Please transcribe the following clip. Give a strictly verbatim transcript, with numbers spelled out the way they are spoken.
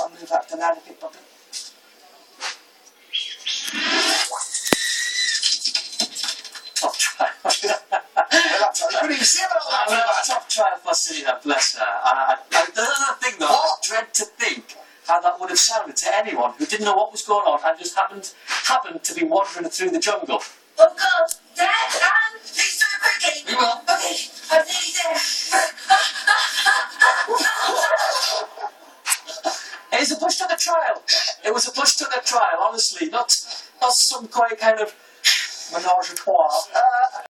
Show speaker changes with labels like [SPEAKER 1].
[SPEAKER 1] I'll move up the ladder a bit, Bobby. Top try.
[SPEAKER 2] You couldn't even see him at all that.
[SPEAKER 1] Top try for Selena, bless her. I, I, I, the other thing though, I dread to think how that would have sounded to anyone who didn't know what was going on and just happened happened to be wandering through the jungle.
[SPEAKER 3] Oh God, Dad, Anne, please do it quickly.
[SPEAKER 2] We will.
[SPEAKER 3] Okay, I'm nearly there.
[SPEAKER 1] It was a push to the trial. It was a push to the trial, honestly, not, not some quite kind of menage a trois. Uh,